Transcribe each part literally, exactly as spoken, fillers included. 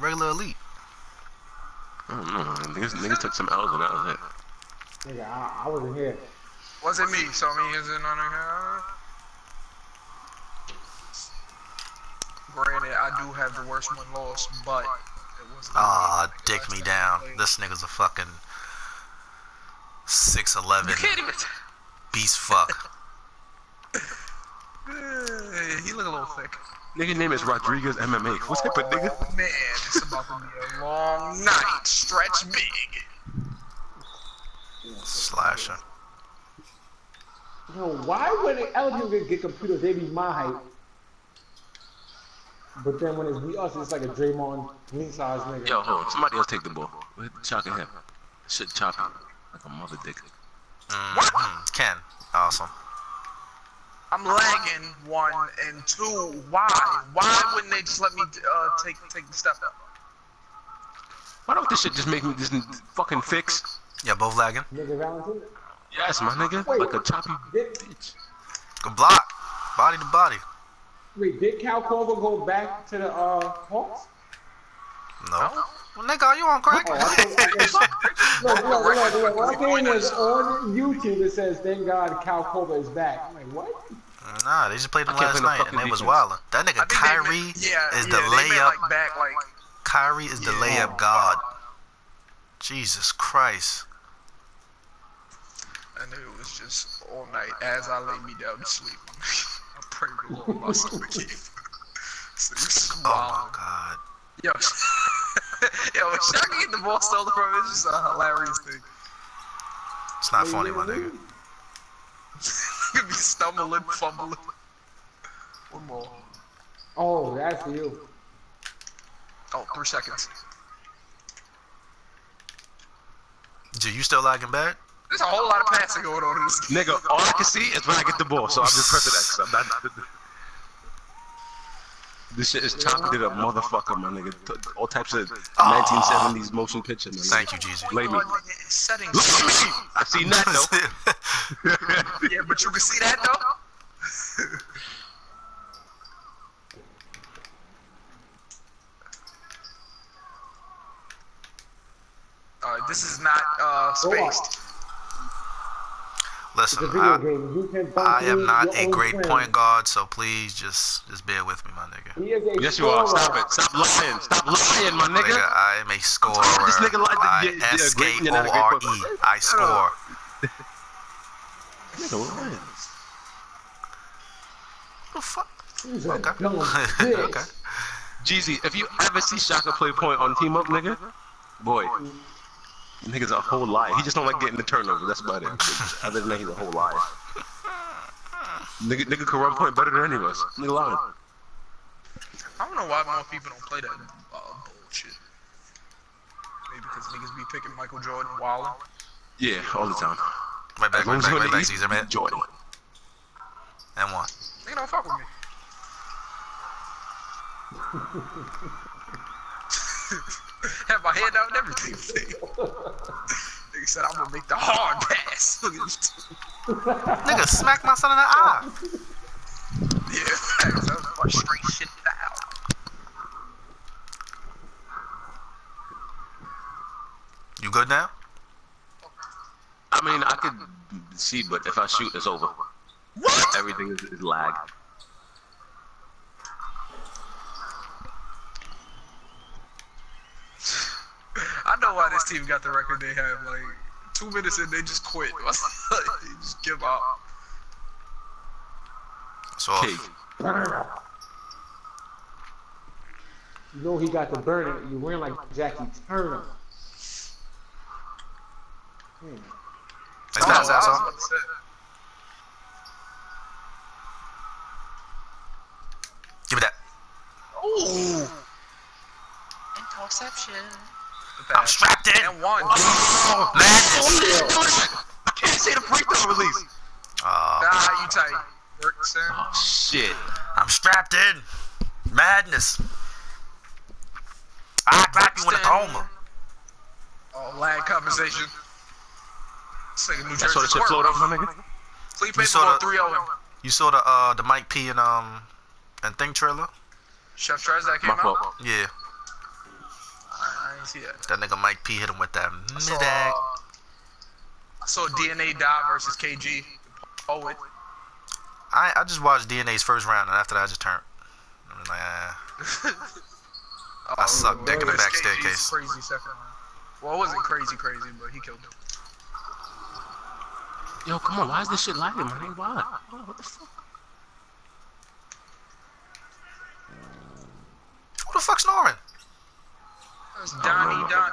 regular elite. I don't know. Niggas, niggas took some L's and that was it. Nigga, I, I wasn't here. Wasn't me, so me isn't on here. Granted, I do have the worst one lost, but it wasn't. Ah, dick me down. This nigga's a fucking six eleven You can't even. beast fuck. He look a little thick. Nigga name is Rodriguez M M A. What's type of nigga? Oh man, it's about to be a long night. Stretch big. Slasher. Yo, why when the eligible get, get computers, they be my height. But then when it's be us, it's like a Draymond Green size nigga. Yo, hold on. Somebody else take the ball. We're chalking him. Shit chopping like a mother dick. Mm-hmm. Ken. Awesome. I'm lagging one and two. Why? Why wouldn't they just let me uh, take take the step up? Why don't this shit just make me just fucking fix? Yeah, both lagging. Nigga Valentine? Yes, my nigga. Wait, like a choppy did, bitch. Good block. Body to body. wait, did Cal Corver go back to the uh, Hawks? No. Well, nigga, are you on crack? Oh, I thought, look, look, look, look, what I'm saying is on YouTube it says, thank God Cal Corver is back. I'm like, what? Nah, they just played him I can't last play no night and fucking they was defense. wildin'. That nigga I think they Kyrie made- yeah, is yeah, the they made, layup. like, back, like, Kyrie is the Yeah. layup god. Jesus Christ. and it was just all night as I lay me down to sleep. I pray the Lord my stomach keep. So it's Oh my wild. god. Yo, yo, when Shaq get the ball stolen from him, it's just a hilarious thing. It's not funny, my nigga. You be stumbling, fumbling. One more. Oh, that's you. Oh, three seconds. Dude, you still lagging bad? There's a whole lot of passing going on in this game. Nigga, all I can see is when I get the ball, so I'm just pressing X. I'm not. This shit is chopped to the motherfucker, my nigga. All types of nineteen seventies motion picture, man. Thank you, Jeezy. Blame me. Settings. Look at me! I seen that though. Yeah, but you can see that though. Alright, this is not uh spaced. It's Listen, a video I, game. You can dunk I am in not your a own great friend. point guard, so please just just bear with me, my nigga. He is a Yes, you are. scorer. Stop it. Stop lying. Stop lying, my Nigga, nigga. I am a scorer. This nigga like the- I yeah, yeah, S K great, you're O not a great R point E. guard. I score. Nigga, what? The fuck? He's a Okay. dumb bitch. Okay. Jeezy, if you ever see Shaka play point on team up, nigga, boy, nigga's a whole liar. He just don't like getting the turnover. That's about it. Other than that, he's a whole liar. Nigga, nigga can run point better than any of us. Nigga lying. I don't know why more people don't play that uh, bullshit. Maybe because niggas be picking Michael Jordan Wallen. Yeah, all the time. Right back, As long right as back, you in right the back, East, Caesar, man. Jordan. And one. Nigga don't fuck with me. Have my hand out and everything. Nigga said I'm gonna make the hard pass. Look at this. Nigga, smack my son in the eye. Yeah, facts. That was my straight shit down. You good now? I mean, I could see, but if I shoot, it's over. What? Everything is, is lag. I know why this team got the record they have. Like two minutes in, they just quit. They just give up. It's off. Cake. You know he got the burner. You wearing like Jackie Turner. Hmm. Nice pass, Oh, I was asshole. about to say. Give me that. Ooh. Interception. I'm strapped in. And one. Madness. I can't say the free throw release. Oh, Nah, you tight. Bergson. Oh, shit. I'm strapped in. Madness. I got you in a coma. Oh, lag conversation. This nigga New That's Jersey what the shit flowed over, my nigga. Sleep You in saw for the- three oh him. You saw the uh the Mike P and um and Think trailer? Chef Trez that came My out. fault. Yeah. he at? That nigga Mike P hit him with that I saw, mid-ag. uh, I saw D N A die versus K G. Poet. I I just watched D N A's first round, and after that I just turned. I'm like, ah. I suck dick in the back K G's staircase. Crazy second round. Well, it wasn't crazy, crazy, but he killed him. Yo, come on, why is this shit lagging, man? Why? What the fuck? Who the fuck's snoring? It's Donnie, Donnie.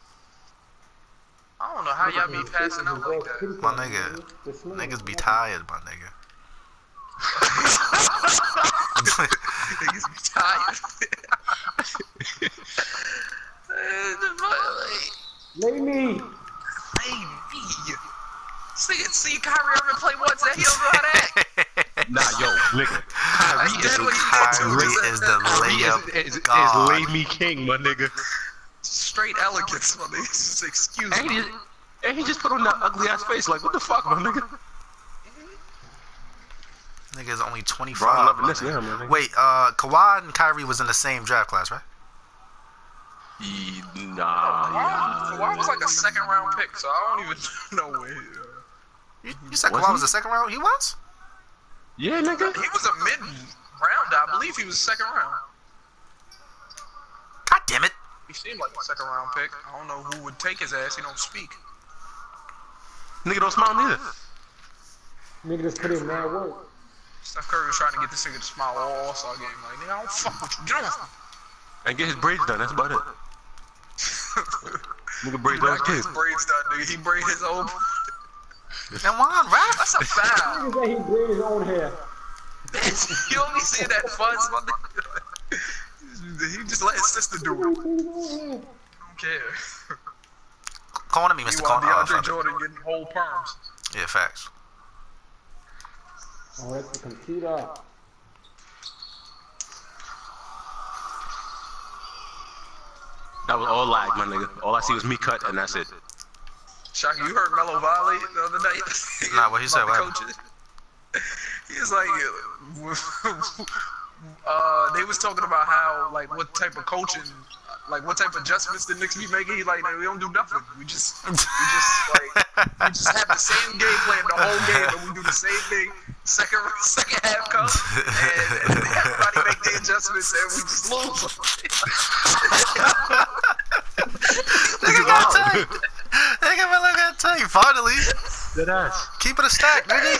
I don't know how y'all be passing out like that. My nigga, niggas be tired, my nigga. Niggas be tired. Lay me. Lay me. This nigga see Kyrie Irving play once that he don't know how to act. Nah, yo, nigga. Kyrie is, That's what he Kyrie is the layup is, is, is god. lay me king, my nigga. Straight elegance, my nigga. Just excuse And me. he, and he just put on that ugly ass face, like, what the fuck, my nigga? Nigga's only Bro, I'm twenty-five. loving my this nigga. now, my nigga. Wait, uh, Kawhi and Kyrie was in the same draft class, right? Ye- Kawhi, Nah, Kawhi yeah. was like a second round pick, so I don't even know where he, uh, You, you said Was Kawhi he? was the second round? He was? Yeah, nigga. he was a mid round. I believe he was second round. God damn it. He seemed like a second round pick. I don't know who would take his ass. He don't speak. Nigga don't smile neither. Nigga just put in mad work. Steph Curry was trying to get this nigga to smile all All-Star game. Like, nigga, I don't fuck with you. Get off. And get his braids done, that's about it. Nigga braids He on his not get his kids. braids done, nigga. He braid his own. And why, rap? That's a foul. Nigga said he braided his own hair. You only see that fuzz, my nigga. He just let his sister do it. Braided his own hair. Don't care. Corner me, Mister Meanwhile, Corner. Oh, DeAndre fuck. Jordan getting whole perms. Yeah, facts. Oh, that's the computer. That was all lag, my nigga. All I see was me cut, and that's it. Shaka, you heard Melo Valley the other night? Nah, what he said, About the what coaches? He was like, uh, they was talking about how, like, what type of coaching, like, what type of adjustments the Knicks be making. He like, we don't do nothing. We just, we just, like, we just have the same game plan the whole game, and we do the same thing. Second, second half comes, and, and everybody make the adjustments, and we just lose. Nigga got tape. Nigga been looking at tape. Finally. Dead ass. Keep it a stack, nigga.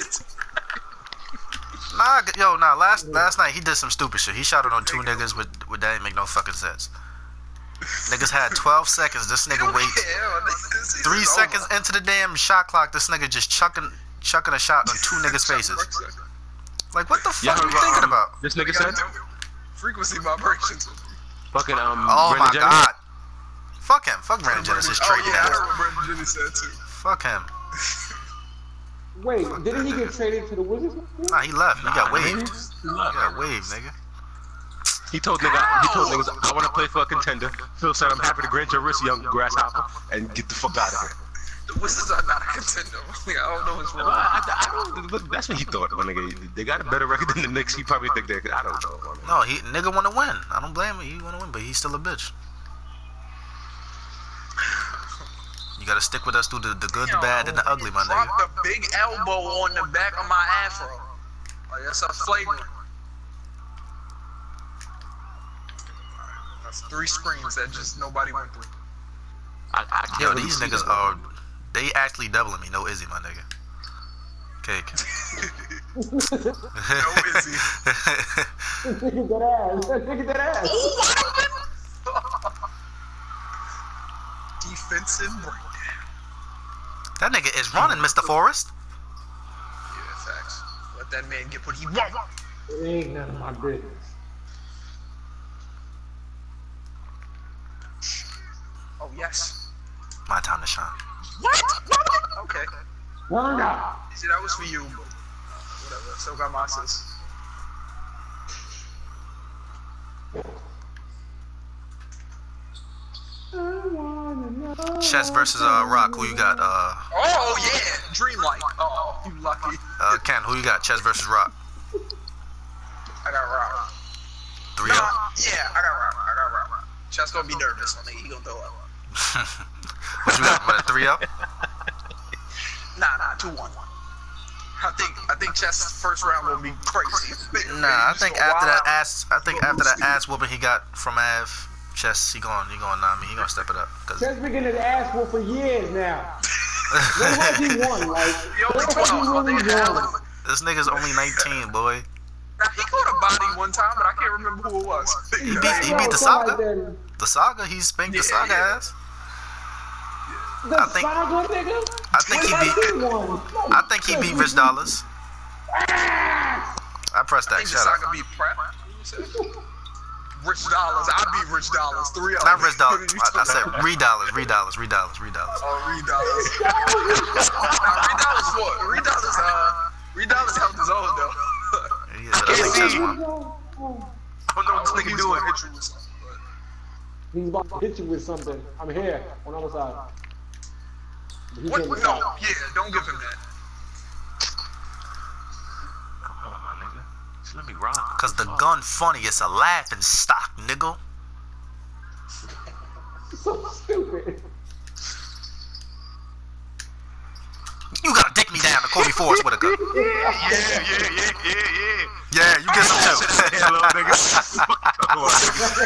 Nah, g- yo, nah. Last last night he did some stupid shit. He shot it on two niggas with, with that ain't make no fucking sense. Niggas had twelve seconds. This nigga waits three seconds into the damn shot clock. This nigga just chucking chucking a shot on two niggas' faces. Like, what the Yeah, fuck are you um, thinking about? This nigga said, Frequency vibrations. fucking, um, Oh Brandon my Jennings. god. Fuck him. Fuck Brandon Jennings' Oh trading yeah, I ass. heard what Brandon Jennings said too. Fuck him. Wait, didn't he get traded to the Wizards? Nah, he left. He got Nah, waived. nigga. He got waived, nigga. He told nigga, he told niggas, I want to play for a contender. Phil said, I'm happy to grant your wrist, young grasshopper, and get the fuck out of here. The Wizards are not a contender. Like, I don't know what's Well, wrong. I, I, I don't, look, that's what he thought, my nigga. They got a better record than the Knicks. He probably think they could. I don't know. Man. No, he nigga want to win. I don't blame him. He want to win, but he's still a bitch. You gotta stick with us through the, the good, the bad, and the ugly, my nigga. Drop the big elbow on the back of my afro. Like, that's a flagrant. That's three screens that just nobody went through. I, I can't Yo, really these see niggas that. are, they actually doubling me. No Izzy, my nigga. Cake. No Izzy. Nigga that ass. Nigga that ass. Oh, what happened? Defensive breakdown. That nigga is running, Mister Forrest. Yeah, facts. Let that man get what he want. It ain't none of my business. Oh, yes. My time to shine. What? Okay. Turn up. See, that was for you, but whatever. Still got my sis. Chess versus uh Rock. Who you got? Uh, Oh, yeah. Dreamlight. Oh, you lucky. uh Ken. Who you got? Chess versus Rock. I got Rock. Three Nah, up. yeah, I got Rock. I got Rock. Chess gonna be nervous. I think he gonna throw up. What you got? What, a three oh? Nah, nah, two one. I think I think Chess first round will be crazy. Nah, I think after that ass, I think after that ass whooping he got from Av, Chess, he going, he going, nah, me, he gonna step it up. Cause Chess been getting his ass whooped for years now. When has he won? Like, He only when has he twelve. really won? this nigga's only nineteen, boy. Now he caught a body one time, but I can't remember who it was. He beat, he Yo, beat the somebody Saga. then- The Saga, he spanked the Yeah, Saga yeah. ass. The I think- Saga nigga? I think he When has beat, he won? I think he beat Rich Dollars. I pressed I that, think the shut Saga up. beat Pratt. Rich Dollars. I beat Rich Dollars. Three of Not them. Rich Dollars, You I, I talking said about? Re Dollars, Re Dollars, Re Dollars, Re Dollars. Oh, Reed Dollars. Nah, Reed Dollars what? Reed Dollars, uh, Reed Dollars held his own though. Yeah, but I think Chess won. I don't know what this nigga He's doing. gonna hit you with something, but- He's about to hit you with something. I'm here on the other side. But he What? can't- No, yeah, don't give him that. Come on, my nigga. Just let me rock. Cause the gun funny, it's a laughing stock, nigga. So stupid. You gotta dick me down to Kobe Force with a gun. Yeah, yeah, yeah, yeah, yeah, yeah. Yeah, you get some too. Hello, nigga. Come on,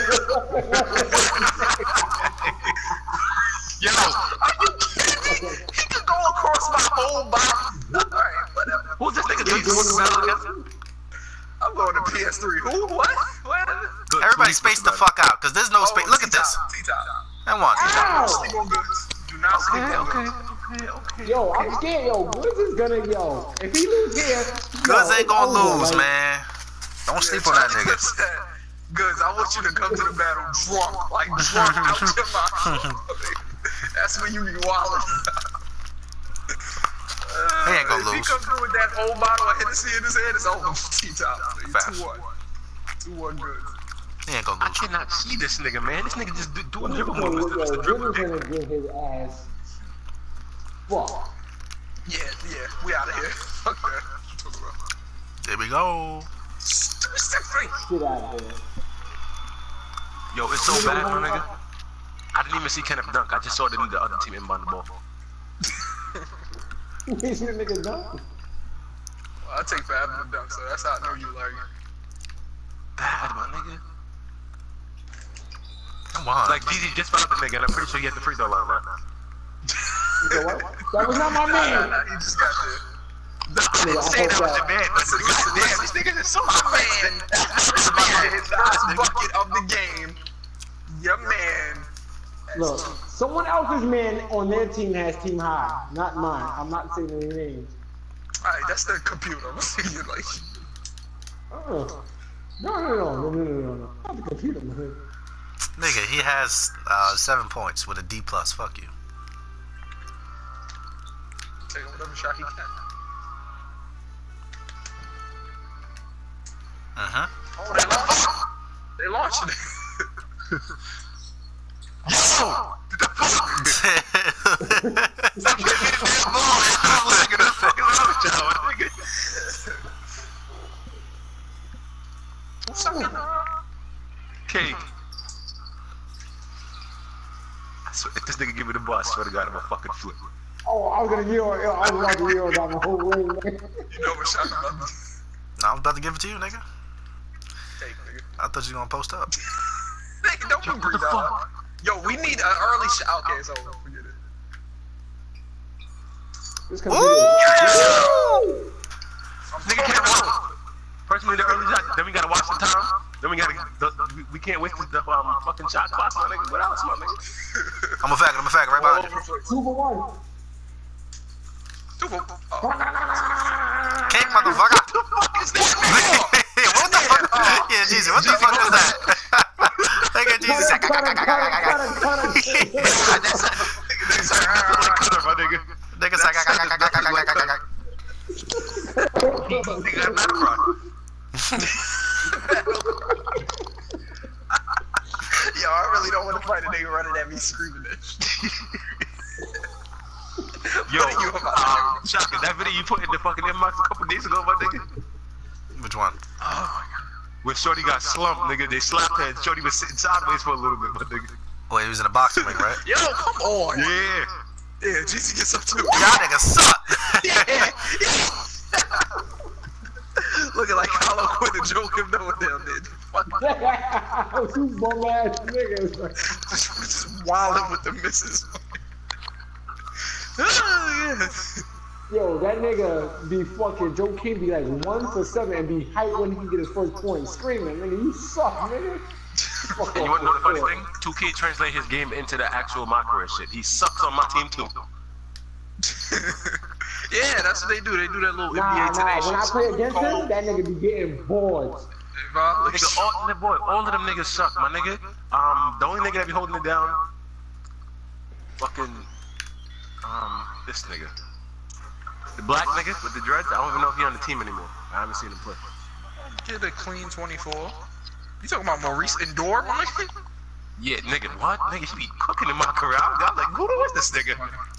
nigga. Yo, He could go across my whole body. Alright, whatever. who's this nigga doing this smell? I'm going to P S three. Who? What? What? Everybody space the fuck out, cause there's no space. Look at this. T-top. That one. Ow! Sleep on goods. Do not sleep Okay, on okay, goods. okay, okay. Yo, I'm scared. Yo, Woods is gonna yo. If he lose here, Goods yo, ain't gonna it's over, lose, like, man. Don't sleep on that nigga. Goods, I want you to come to the battle drunk, like drunk out your mouth. That's when you be wildin'. He ain't gonna If he lose. come through with that whole bottle of Hennessy in his head, it's over. T-top. Facts. two one. two one goods. He ain't gonna I lose. cannot see this nigga, man. This nigga just do, doing dribble Yo, movements. It's yo, a dribble Woods is dick. gonna get his ass. Fuck. Yeah, yeah, we out of here. Fuck that. What you talking about? There we go. Step three. Get out of here. Yo, it's so bad, my nigga. I didn't even see Kenneth dunk. I just saw the, the other team inbound the ball. He's the nigga done. I take five in the dunk, so that's how I know you like. Bad, my nigga. Come on. Like, D Z just found the nigga, and I'm pretty sure he had the free throw line right now. You know what? That was not my Nah, man. nah, he just got there. No, I didn't say that was the man. Listen, listen, damn, these niggas is so My man, this man is the last bucket of the game. Your man. Look, someone else's man on their team has team high, not mine. I'm not saying any names. Alright, that's the computer. I'm saying like, Oh. No, no, no, no, no, no, no, no. Not the computer, man. Nigga, he has uh, seven points with a D plus. Fuck you. take whatever shot he can. Uh huh. Oh, they launched. They launched it. Yo! The fuck? Stop giving me the damn ball. I'm looking at the fucking other child, nigga. What's up? Cake. I swear, if this nigga give me the ball, I swear to God, I'm gonna fucking flip. Oh, I was gonna yell. yo, I was about to yell down the whole way, man. You know what shot I'm about to No, I'm about to give it to you, nigga. take, nigga. I thought you were gonna post up. Nigga, don't be breathe out. Yo, we need an early shot. Okay, it's over. Forget it. This computer. Woo! Nigga can't watch. First we need the early shot, then we gotta watch the time. Then we gotta, the, we, we can't waste the um, fucking shot clock, my nigga. What else, my nigga? I'm a faggot. I'm a faggot. Right All behind over you. the place. Two for one. Two for oh. Cake, motherfucker. What the fuck is that? What the fuck? Yeah, Jesus. What the fuck is that? Look at Jesus. Cut it, cut it, cut it, cut it, cut it. That's a like cutter, my nigga. Nigga's like, Nigga, I'm not a rock. Yo, I really don't want to fight a nigga running at me screaming that shit. Yo, What are you about to um, Shaka, that video you put in the fucking inbox a couple days ago, my nigga. which one? Oh my god. when Shorty got slumped, nigga, they slapped her and Shorty was sitting sideways for a little bit, my nigga. Boy, he was in a boxing ring, right? Yo, come on. Yeah. Yeah, G C gets up too. Y'all niggas suck. Yeah. Looking like Hollow Quinn and Joe Kim Noah down there. Two bum ass niggas. Just wilding with the misses. Oh, yeah. Yo, that nigga be fucking Joe King be like one for seven and be hyped when he get his first point, screaming, nigga, you suck, nigga. Fuck And you off wanna know the funny court. thing? two K translate his game into the actual my career shit. He sucks on my team too. Yeah, that's what they do. They do that little Nah, N B A nah, Today when I shit. play against Cold. him, that nigga be getting bored. Like, Nigga, all, the boy, all of them niggas suck, my nigga. Um, the only nigga that be holding it down, fucking, um, this nigga. The black nigga with the dreads, I don't even know if he on the team anymore. I haven't seen him play. Get a clean twenty-four. You talking about Maurice Endor, my nigga? Yeah, nigga, what? Nigga, he be cooking in my career. I got like, who is this nigga?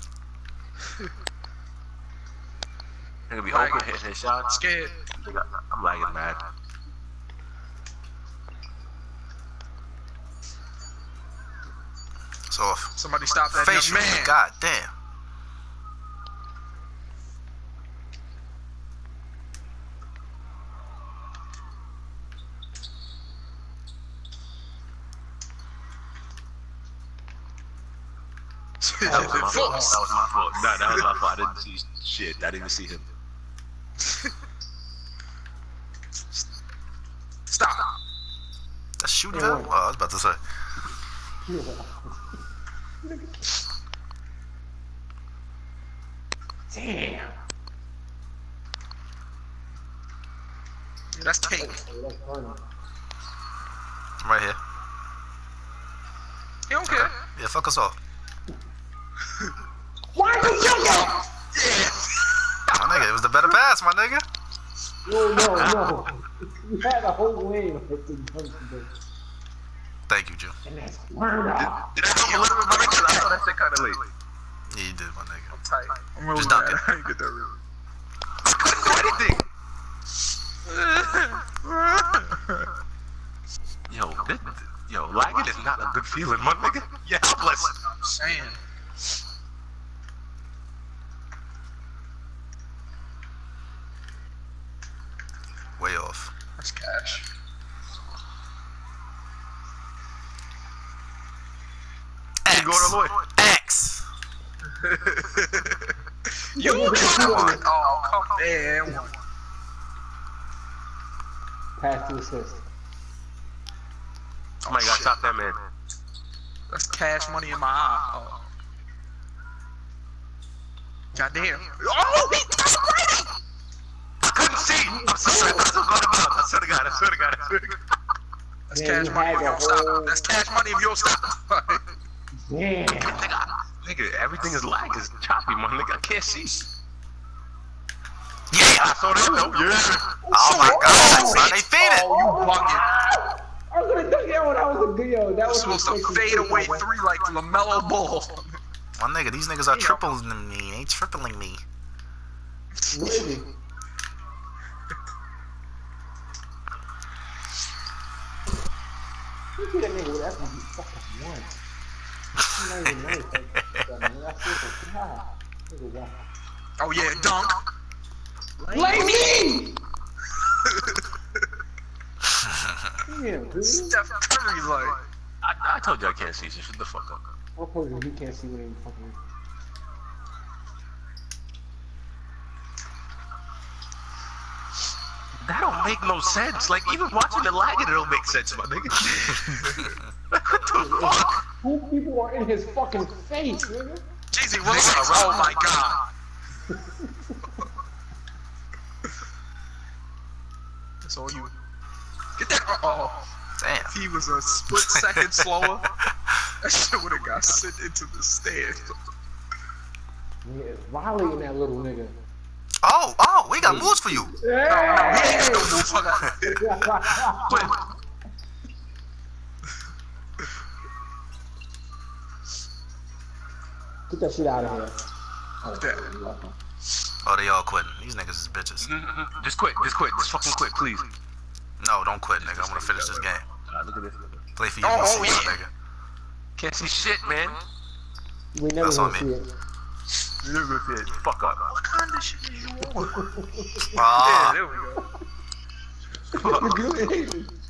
Nigga be Like- open, hitting his shots. Scared. Nigga, I'm lagging mad. It's off. Somebody stop that Face young you, man. god damn. That was my fault. That Force. was my fault. Nah, that was my fault. I didn't see shit. I didn't even see him. Stop. That's shooting Yeah, him? what? Oh, I was about to say. Damn. Yeah, that's cake. I'm right here. He don't care. Yeah, fuck us all. Why are you yelling? My nigga, it was the better pass, my nigga. No, no, no. You had a whole lane with the junction. Thank you, Jim. And that's murder. Did I help a little bit, my nigga? I saw that shit kind of late. Yeah, you did, my nigga. Tight. I'm really Just dunk mad. it. I ain't get that real. I couldn't do anything. Yo, this, yo, lagging is not a good feeling, my nigga. You're helpless. I'm saying. Way off. That's cash. X. You going to Lloyd? X. You come on. Oh, come on. Pass to assist. Somebody got to stop that man. That's cash money in my eye. Oh. Goddamn. Oh, he touched Brady! I couldn't see. I'm so sorry. I'm so going about. I swear to God. I swear to God. I swear to God. That's Yeah, cash you money had if you the don't stop. whole- That's cash money if you don't stop. Damn. Nigga, nigga, everything is lag. Is choppy, my nigga. I can't see. Yeah. I saw that though. Yeah. Oh my god, son, they faded. Oh, you bugging. I was gonna think, yo, that was a good, yo, that You're was supposed a to sexy fade shit, away man. three like LaMelo Ball. My nigga, these niggas are Yeah. tripling me. They tripling me. Really? You see that nigga with that one, he fucking won. I'm not even nice like that, man. That's it. God. Nigga, wow. Oh yeah, dunk. Blame me! Damn, dude. Steph Curry like. I, I told you I can't see. So shut the fuck up. I told you he can't see what he fucking. That don't make no sense. Like even watching the lag, it don't make sense, my nigga. What the fuck? Two people are in his fucking face, nigga. Jeezy, relax. Oh my god. That's all you. Get that. Uh oh. Damn. If he was a split second slower, that shit would have got sent into the stand. Yeah, Riley and that little nigga. Oh, oh, we got moves for you. No, no, he ain't got no motherfucker. Quit. Get that shit out of here. Oh, Yeah. you lucky. Oh, they all quitting. These niggas is bitches. Just quit. Just quit. Just fucking quit, please. No, don't quit, nigga. I'm gonna finish this game. Alright, look at this. Play for your Oh, P C, yeah. nigga. Can't see shit, man. We never That's gonna on see me. it. You never see it. Fuck up. What kind of shit is you on? Ah. Yeah, there we go. Good.